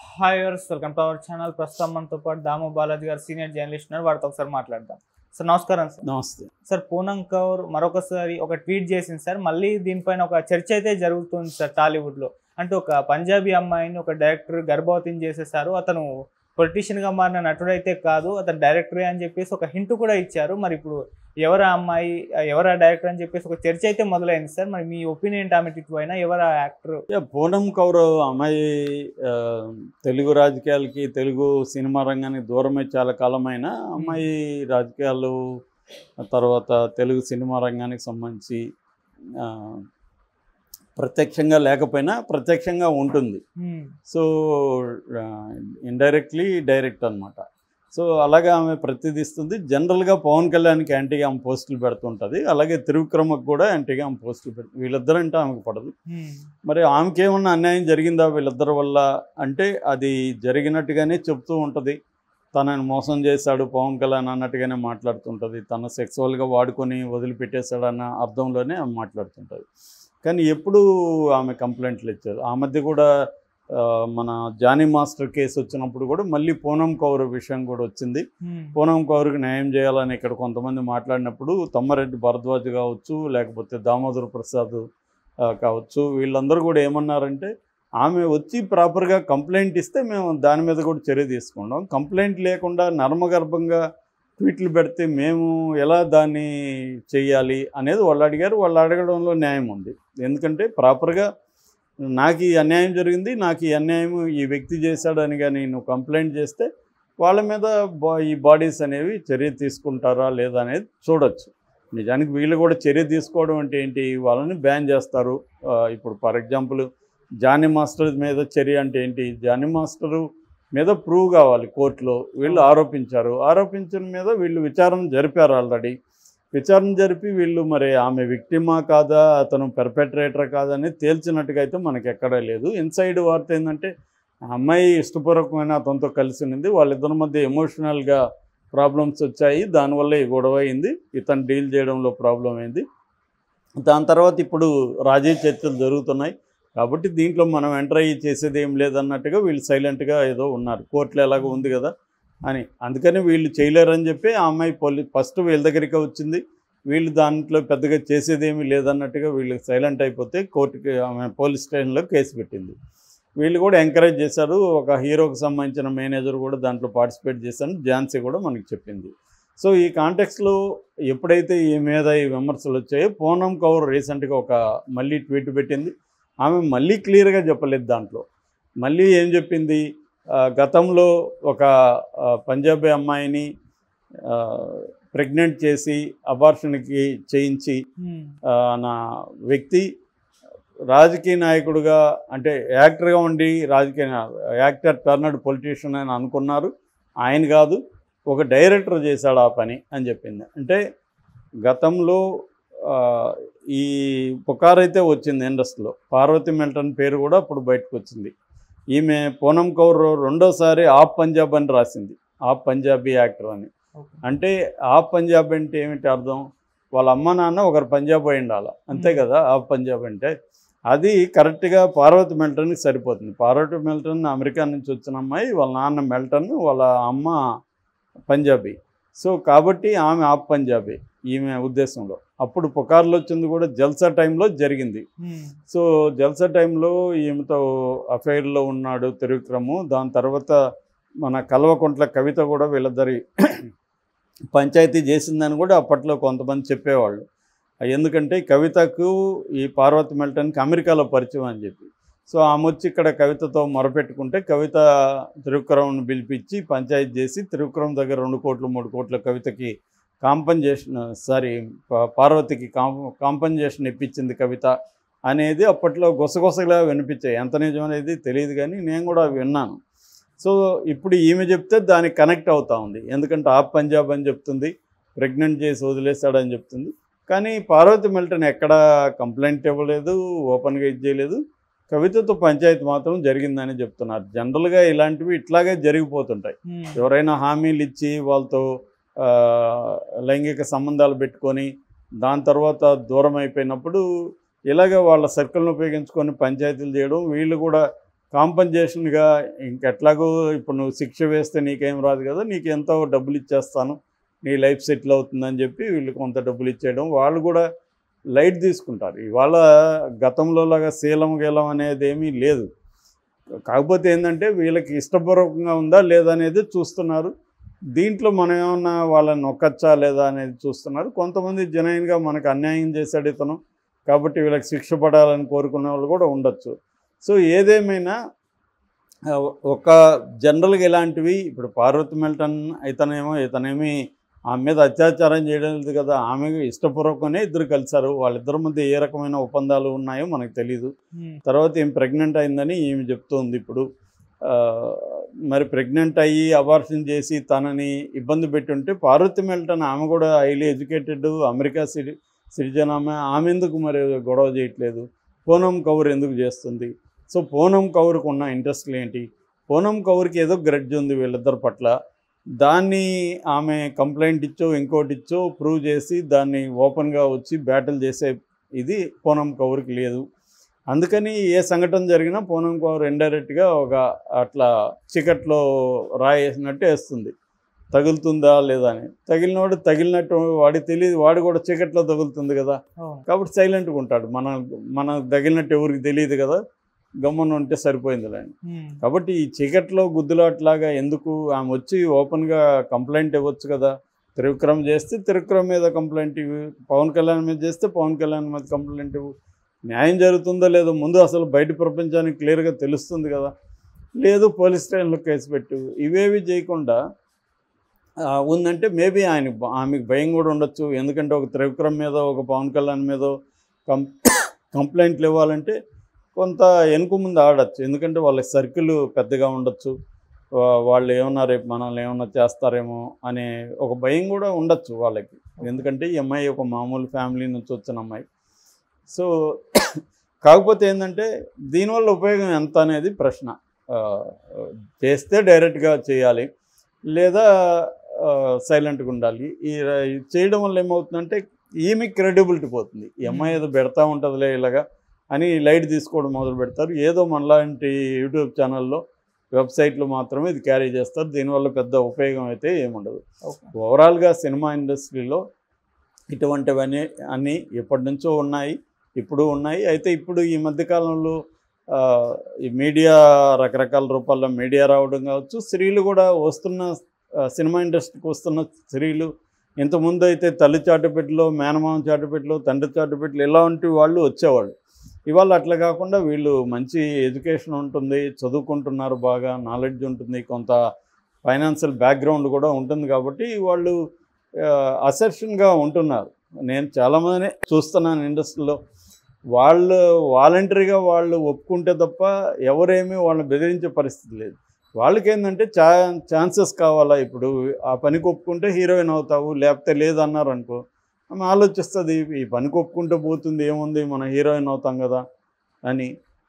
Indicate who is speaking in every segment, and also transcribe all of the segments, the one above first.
Speaker 1: Hi వర్స్ welcome to our channel. ప్రస్తుతం మనతో పాటు దాము బాలాజీ గారు సీనియర్ జర్నలిస్ట్ ఉన్నారు. వారితో ఒకసారి మాట్లాడదాం. సార్ నమస్కారం. సార్
Speaker 2: నమస్తే
Speaker 1: సార్, పూనం కౌర్ మరొకసారి ఒక ట్వీట్ చేసింది సార్. మళ్ళీ దీనిపైన ఒక చర్చ అయితే జరుగుతుంది సార్ టాలీవుడ్లో. అంటే ఒక పంజాబీ అమ్మాయిని ఒక డైరెక్టర్ గర్భవతిని చేసేసారు. అతను పొలిటీషియన్గా మారిన నటుడైతే కాదు, అతను డైరెక్టరే అని చెప్పేసి ఒక హింట్ కూడా ఇచ్చారు. మరి ఇప్పుడు ఎవరా అమ్మాయి, ఎవరా డైరెక్టర్ అని చెప్పేసి ఒక చర్చ అయితే మొదలైంది సార్. మరి మీ ఒపీనియన్ టామెటిక్ అయినా ఎవరా యాక్టర్?
Speaker 2: పూనం కౌర్ అమ్మాయి తెలుగు రాజకీయాలకి తెలుగు సినిమా రంగానికి దూరమై చాలా కాలమైన అమ్మాయి రాజకీయాలు తర్వాత తెలుగు సినిమా రంగానికి సంబంధించి ప్రత్యక్షంగా లేకపోయినా ప్రత్యక్షంగా ఉంటుంది. సో ఇండైరెక్ట్లీ డైరెక్ట్ అనమాట. సో అలాగే ఆమె ప్రతిదిస్తుంది. జనరల్గా పవన్ కళ్యాణ్కి యాంటీగా ఆమె పోస్టులు పెడుతుంటుంది. అలాగే త్రివిక్రమకు కూడా యాంటీగా ఆమె పోస్టులు పెడుతుంది. వీళ్ళిద్దరంటే ఆమెకు పడదు. మరి ఆమెకి ఏమన్నా అన్యాయం జరిగిందా వీళ్ళిద్దరి వల్ల అంటే అది జరిగినట్టుగానే చెప్తూ ఉంటుంది. తనని మోసం చేశాడు పవన్ కళ్యాణ్ అన్నట్టుగానే మాట్లాడుతుంటుంది. తన సెక్సువల్గా వాడుకొని వదిలిపెట్టేశాడన్న అర్థంలోనే ఆమె మాట్లాడుతుంటుంది. కానీ ఎప్పుడు ఆమె కంప్లైంట్లు ఇచ్చారు. ఆ మధ్య కూడా మన జానీ మాస్టర్ కేసు వచ్చినప్పుడు కూడా మళ్ళీ పూనం కౌర్ విషయం కూడా వచ్చింది. పూనం కౌర్కి న్యాయం చేయాలని ఇక్కడ కొంతమంది మాట్లాడినప్పుడు తమ్మారెడ్డి భరద్వాజ్ కావచ్చు, లేకపోతే దామోదర్ ప్రసాద్ కావచ్చు, వీళ్ళందరూ కూడా ఏమన్నారంటే ఆమె వచ్చి ప్రాపర్గా కంప్లైంట్ ఇస్తే మేము దాని మీద కూడా చర్య తీసుకుంటాం. కంప్లైంట్ లేకుండా నర్మగర్భంగా ట్వీట్లు పెడితే మేము ఎలా దాన్ని చెయ్యాలి అనేది వాళ్ళు అడిగారు. వాళ్ళు అడగడంలో న్యాయం ఉంది. ఎందుకంటే ప్రాపర్గా నాకు ఈ అన్యాయం జరిగింది, నాకు ఈ అన్యాయం ఈ వ్యక్తి చేశాడని కానీ నువ్వు కంప్లైంట్ చేస్తే వాళ్ళ మీద ఈ బాడీస్ అనేవి చర్య తీసుకుంటారా లేదా అనేది చూడొచ్చు. నిజానికి వీళ్ళు కూడా చర్య తీసుకోవడం అంటే ఏంటి, వాళ్ళని బ్యాన్ చేస్తారు. ఇప్పుడు ఫర్ ఎగ్జాంపుల్ జానీ మాస్టర్ మీద చర్య అంటే ఏంటి, జానీ మాస్టరు మీద ప్రూవ్ కావాలి కోర్టులో. వీళ్ళు ఆరోపించిన మీద వీళ్ళు విచారణ జరిపారు. ఆల్రెడీ విచారణ జరిపి వీళ్ళు మరి ఆమె విక్టిమా కాదా, అతను పెర్పెట్రేటర్ కాదా అనేది తేల్చినట్టుగా అయితే మనకి ఎక్కడా లేదు. ఇన్సైడ్ వార్త ఏంటంటే అమ్మాయి ఇష్టపూర్వకమైన అతనితో కలిసి ఉంది. వాళ్ళిద్దరి మధ్య ఎమోషనల్గా ప్రాబ్లమ్స్ వచ్చాయి. దానివల్ల ఈ గొడవ అయింది. ఇతను డీల్ చేయడంలో ప్రాబ్లం అయింది. దాని తర్వాత ఇప్పుడు రాజీ చర్చలు జరుగుతున్నాయి. కాబట్టి దీంట్లో మనం ఎంటర్ అయ్యి చేసేది ఏం లేదన్నట్టుగా వీళ్ళు సైలెంట్గా ఏదో ఉన్నారు. కోర్టులో ఎలాగో ఉంది కదా అని. అందుకని వీళ్ళు చేయలేరని చెప్పి ఆ అమ్మాయి ఫస్ట్ వీళ్ళ దగ్గరికి వచ్చింది. వీళ్ళు దాంట్లో పెద్దగా చేసేదేమీ లేదన్నట్టుగా వీళ్ళు సైలెంట్ అయిపోతే కోర్టుకి ఆమె పోలీస్ స్టేషన్లో కేసు పెట్టింది. వీళ్ళు కూడా ఎంకరేజ్ చేశారు. ఒక హీరోకి సంబంధించిన మేనేజర్ కూడా దాంట్లో పార్టిసిపేట్ చేశాను, ఝాన్సీ కూడా మనకి చెప్పింది. సో ఈ కాంటెక్స్లో ఎప్పుడైతే ఈ మీద ఈ విమర్శలు వచ్చాయో పూనం కౌర్ రీసెంట్గా ఒక మళ్ళీ ట్వీట్ పెట్టింది. ఆమె మళ్ళీ క్లియర్గా చెప్పలేదు. దాంట్లో మళ్ళీ ఏం చెప్పింది, గతంలో ఒక పంజాబీ అమ్మాయిని ప్రెగ్నెంట్ చేసి అబార్షన్కి చేయించి నా వ్యక్తి రాజకీయ నాయకుడుగా అంటే యాక్టర్గా ఉండి యాక్టర్ టర్నడ్ పొలిటీషియన్ అని అనుకున్నారు. ఆయన కాదు, ఒక డైరెక్టర్ చేశాడు ఆ పని అని చెప్పింది. అంటే గతంలో ఈ పుకారైతే వచ్చింది ఇండస్ట్రీలో. పార్వతి మిల్టన్ పేరు కూడా అప్పుడు బయటకు వచ్చింది. ఈమె పూనం కౌర్ రెండోసారి ఆప్ పంజాబ్ అని రాసింది, ఆప్ పంజాబీ యాక్టర్ అని. అంటే ఆప్ పంజాబ్ అంటే ఏమిటి అర్థం, వాళ్ళ అమ్మ నాన్న ఒకరు పంజాబ్ అయి ఉండాలి, అంతే కదా ఆప్ పంజాబ్ అంటే. అది కరెక్ట్గా పార్వతి మిల్టన్కి సరిపోతుంది. పార్వతి మిల్టన్ అమెరికా నుంచి వచ్చిన అమ్మాయి, వాళ్ళ నాన్న మిల్టన్, వాళ్ళ అమ్మ పంజాబీ. సో కాబట్టి ఆమె ఆప్ పంజాబీ ఈమె ఉద్దేశంలో. అప్పుడు పుకార్లు వచ్చింది కూడా జల్సా టైంలో జరిగింది. సో జల్సా టైంలో ఈమెతో అఫైర్లో ఉన్నాడు త్రివిక్రము. దాని తర్వాత మన కల్వకుంట్ల కవిత కూడా వీళ్ళిద్దరి పంచాయతీ చేసిందని కూడా అప్పట్లో కొంతమంది చెప్పేవాళ్ళు. ఎందుకంటే కవితకు ఈ పార్వతి మిల్టన్కి అమెరికాలో పరిచయం అని చెప్పి. సో ఆమె వచ్చి ఇక్కడ కవితతో మొరపెట్టుకుంటే కవిత త్రివిక్రమ్ను పిలిపించి పంచాయతీ చేసి త్రివిక్రమ్ దగ్గర 2 కోట్లు 3 కోట్ల కవితకి పార్వతికి కాంపన్సేషన్ ఇప్పించింది కవిత అనేది అప్పట్లో గుసగుసగా వినిపించాయి. ఎంత నిజం అనేది తెలియదు కానీ నేను కూడా విన్నాను. సో ఇప్పుడు ఈమె చెప్తే దానికి కనెక్ట్ అవుతూ ఉంది. ఎందుకంటే ఆప్ పంజాబ్ అని చెప్తుంది, ప్రెగ్నెంట్ చేసి వదిలేస్తాడని చెప్తుంది. కానీ పార్వతి మిల్టన్ ఎక్కడా కంప్లైంట్ ఇవ్వలేదు, ఓపెన్గా ఇది చేయలేదు. కవితతో పంచాయతీ మాత్రం జరిగిందని చెప్తున్నారు. జనరల్గా ఇలాంటివి ఇట్లాగే జరిగిపోతుంటాయి. ఎవరైనా హామీలు ఇచ్చి వాళ్ళతో లైంగిక సంబంధాలు పెట్టుకొని దాని తర్వాత దూరం అయిపోయినప్పుడు ఇలాగ వాళ్ళ సర్కిల్ని ఉపయోగించుకొని పంచాయతీలు చేయడం, వీళ్ళు కూడా కాంపన్సేషన్గా ఇంకెట్లాగో ఇప్పుడు నువ్వు శిక్ష వేస్తే నీకేం రాదు కదా, నీకు ఎంతో డబ్బులు ఇచ్చేస్తాను, నీ లైఫ్ సెటిల్ అవుతుందని చెప్పి వీళ్ళు కొంత డబ్బులు ఇచ్చేయడం, వాళ్ళు కూడా లైట్ తీసుకుంటారు. ఇవాళ గతంలో లాగా శీలం గీలం అనేది ఏమీ లేదు. కాకపోతే ఏంటంటే వీళ్ళకి ఇష్టపూర్వకంగా ఉందా లేదా అనేది చూస్తున్నారు. దీంట్లో మనం ఏమన్నా వాళ్ళని నొక్కచ్చా లేదా అనేది చూస్తున్నారు. కొంతమంది జెన్యూన్గా మనకు అన్యాయం చేశాడు ఇతను కాబట్టి వీళ్ళకి శిక్ష పడాలని కోరుకునే వాళ్ళు కూడా ఉండొచ్చు. సో ఏదేమైనా ఒక జనరల్గా ఇలాంటివి ఇప్పుడు పార్వతి మిల్టన్ ఇతనేమి ఆమె మీద అత్యాచారం చేయడం లేదు కదా, ఆమె ఇష్టపూర్వకంగానే ఇద్దరు కలిశారు. వాళ్ళిద్దరి మధ్య ఏ రకమైన ఒప్పందాలు ఉన్నాయో మనకు తెలీదు. తర్వాత ఏం ప్రెగ్నెంట్ అయిందని ఈమె చెప్తోంది. ఇప్పుడు మరి ప్రెగ్నెంట్ అయ్యి అబార్షన్ చేసి తనని ఇబ్బంది పెట్టుంటే పార్వతి మిల్టన్ ఆమె కూడా హైలీ ఎడ్యుకేటెడ్, అమెరికా సిటిజన్, ఆమె ఎందుకు మరి గొడవ చేయట్లేదు? పూనం కౌర్ ఎందుకు చేస్తుంది? సో పూనం కౌర్కు ఉన్న ఇంట్రెస్ట్లు ఏంటి? పూనం కౌర్కి ఏదో గ్రడ్జ్ ఉంది వీళ్ళిద్దరి పట్ల, దాన్ని ఆమె కంప్లైంట్ ఇచ్చో ఇంకోటి ఇచ్చో ప్రూవ్ చేసి దాన్ని ఓపెన్గా వచ్చి బ్యాటిల్ చేసే ఇది పూనం కౌర్కి లేదు. అందుకని ఏ సంఘటన జరిగినా పూనం కౌర్ ఇండైరెక్ట్గా ఒక అట్లా చికెట్లో రాయేసినట్టు వేస్తుంది, తగులుతుందా లేదా అని. తగిలినవాడు తగిలినట్టు వాడికి తెలియదు, వాడు కూడా చీకట్లో తగులుతుంది కదా, కాబట్టి సైలెంట్గా ఉంటాడు. మన తగిలినట్టు ఎవరికి తెలియదు కదా, గమ్మున ఉంటే సరిపోయిందిలే. కాబట్టి ఈ చీకట్లో గుద్దులాట్లాగా ఎందుకు? ఆమె వచ్చి ఓపెన్గా కంప్లైంట్ ఇవ్వచ్చు కదా. త్రివిక్రమ్ చేస్తే త్రివిక్రమ్ మీద కంప్లైంట్ ఇవ్వు, పవన్ కళ్యాణ్ మీద చేస్తే పవన్ కళ్యాణ్ మీద కంప్లైంట్ ఇవ్వు. న్యాయం జరుగుతుందో లేదో ముందు అసలు బయట ప్రపంచానికి క్లియర్గా తెలుస్తుంది కదా. లేదు పోలీస్ స్టేషన్లో కేసు పెట్టు. ఇవేవి చేయకుండా ఉందంటే మేబీ ఆమెకు భయం కూడా ఉండొచ్చు. ఎందుకంటే ఒక త్రివిక్రమ్ మీద ఒక పవన్ కళ్యాణ్ మీద కంప్లైంట్లు ఇవ్వాలంటే కొంత వెనుక ముందు ఆడచ్చు. ఎందుకంటే వాళ్ళ సర్కిల్ పెద్దగా ఉండొచ్చు, వాళ్ళు ఏమన్నా రేపు మనల్ని ఏమన్నా చేస్తారేమో అనే ఒక భయం కూడా ఉండొచ్చు వాళ్ళకి. ఎందుకంటే ఈ అమ్మాయి ఒక మామూలు ఫ్యామిలీ నుంచి వచ్చిన అమ్మాయి. సో కాకపోతే ఏంటంటే దీనివల్ల ఉపయోగం ఎంత అనేది ప్రశ్న. చేస్తే డైరెక్ట్గా చేయాలి, లేదా సైలెంట్గా ఉండాలి. ఈ చేయడం వల్ల ఏమవుతుందంటే ఈమె క్రెడిబిలిటీ పోతుంది. ఈ అమ్మాయి ఏదో పెడతా ఉంటుందిలే ఇలాగా అని లైట్ తీసుకోవడం మొదలు పెడతారు. ఏదో మనలాంటి యూట్యూబ్ ఛానల్లో వెబ్సైట్లు మాత్రమే ఇది క్యారీ చేస్తారు. దీనివల్ల పెద్ద ఉపయోగం అయితే ఏముండదు. ఓవరాల్గా సినిమా ఇండస్ట్రీలో ఇటువంటివన్నీ అన్నీ ఎప్పటి నుంచో ఉన్నాయి, ఇప్పుడు ఉన్నాయి. అయితే ఇప్పుడు ఈ మధ్యకాలంలో ఈ మీడియా రకరకాల రూపాల్లో మీడియా రావడం కావచ్చు, స్త్రీలు కూడా వస్తున్న సినిమా ఇండస్ట్రీకి వస్తున్న స్త్రీలు ఇంతకుముందు అయితే తల్లి చాటుపెట్టులో, మేనమామ చాటుపెట్టులో, తండ్రి చాటుపెట్టులు ఇలాంటి వాళ్ళు వచ్చేవాళ్ళు. ఇవాళ అట్లా కాకుండా వీళ్ళు మంచి ఎడ్యుకేషన్ ఉంటుంది, చదువుకుంటున్నారు, బాగా నాలెడ్జ్ ఉంటుంది, కొంత ఫైనాన్షియల్ బ్యాక్గ్రౌండ్ కూడా ఉంటుంది. కాబట్టి వాళ్ళు అసెప్షన్గా ఉంటున్నారు. నేను చాలామందిని చూస్తున్నాను ఇండస్ట్రీలో. వాళ్ళు వాలంటరీగా వాళ్ళు ఒప్పుకుంటే తప్ప ఎవరేమీ వాళ్ళని బెదిరించే పరిస్థితి లేదు. వాళ్ళకేంటంటే ఛాన్సెస్ కావాలా. ఇప్పుడు ఆ పనికి ఒప్పుకుంటే హీరోయిన్ అవుతావు, లేకపోతే లేదన్నారు అనుకో, ఆమె ఆలోచిస్తుంది ఈ పనికి ఒప్పుకుంటే పోతుంది ఏముంది, మన హీరోయిన్ అవుతాం కదా అని.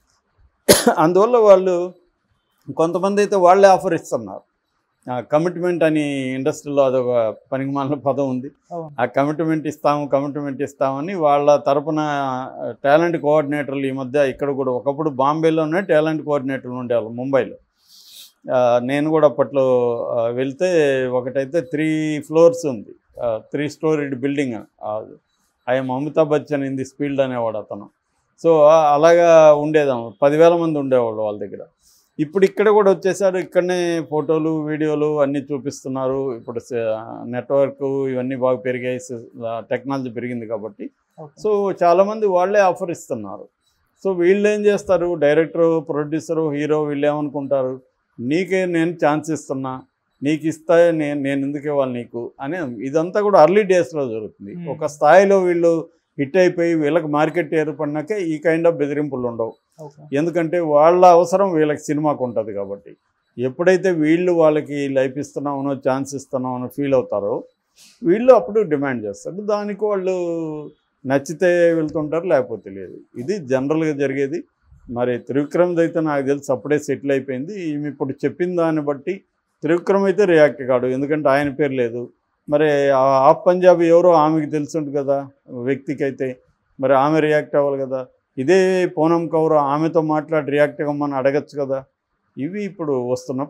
Speaker 2: అందువల్ల వాళ్ళు కొంతమంది అయితే వాళ్ళే ఆఫర్ ఇస్తున్నారు. కమిట్మెంట్ అని ఇండస్ట్రీలో అదొక పనికిమాలిన పదం ఉంది. ఆ కమిట్మెంట్ ఇస్తామని వాళ్ళ తరపున టాలెంట్ కోఆర్డినేటర్లు ఈ మధ్య ఇక్కడ కూడా, ఒకప్పుడు బాంబేలోనే టాలెంట్ కోఆర్డినేటర్లు ఉండేవాళ్ళు, ముంబైలో. నేను కూడా అప్పట్లో వెళ్తే ఒకటైతే 3 floors ఉంది, 3 storied building. I'm Amitabh Bachchan in this field అనేవాడు అతను. సో అలాగా ఉండేదాం, 10,000 మంది ఉండేవాళ్ళు వాళ్ళ దగ్గర. ఇప్పుడు ఇక్కడ కూడా వచ్చేసారు, ఇక్కడనే ఫోటోలు వీడియోలు అన్నీ చూపిస్తున్నారు. ఇప్పుడు నెట్వర్క్ ఇవన్నీ బాగా పెరిగాయి, టెక్నాలజీ పెరిగింది కాబట్టి. సో చాలామంది వాళ్ళే ఆఫర్ ఇస్తున్నారు. సో వీళ్ళు ఏం చేస్తారు, డైరెక్టరు, ప్రొడ్యూసరు, హీరో వీళ్ళు ఏమనుకుంటారు, నీకే నేను ఛాన్స్ ఇస్తున్నా, నీకు ఇస్తా, నేను ఎందుకు ఇవ్వాలి నీకు అని. ఇదంతా కూడా అర్లీ డేస్లో జరుగుతుంది. ఒక స్థాయిలో వీళ్ళు హిట్ అయిపోయి వీళ్ళకి మార్కెట్ ఏర్పడినాకే ఈ కైండ్ ఆఫ్ బెదిరింపులు ఉండవు. ఎందుకంటే వాళ్ళ అవసరం వీళ్ళకి సినిమాకు ఉంటుంది కాబట్టి. ఎప్పుడైతే వీళ్ళు వాళ్ళకి లైఫ్ ఇస్తున్నామనో ఛాన్స్ ఇస్తున్నామనో ఫీల్ అవుతారో వీళ్ళు అప్పుడు డిమాండ్ చేస్తారు. దానికి వాళ్ళు నచ్చితే వెళ్తుంటారు, లేకపోతే లేదు. ఇది జనరల్గా జరిగేది. మరి త్రివిక్రమ్ది అయితే నాకు తెలిసి అప్పుడే సెటిల్ అయిపోయింది. ఈమె ఇప్పుడు చెప్పిన దాన్ని బట్టి త్రివిక్రమ్ అయితే రియాక్ట్ కాడు, ఎందుకంటే ఆయన పేరు లేదు. మరి ఆఫ్ పంజాబీ ఎవరో ఆమెకి తెలుసుంటుంది కదా వ్యక్తికి అయితే, మరి ఆమె రియాక్ట్ అవ్వాలి కదా. ఇదే పూనం కౌర్ ఆమెతో మాట్లాడి రియాక్ట్ అవ్వమని అడగచ్చు కదా. ఇవి ఇప్పుడు వస్తున్న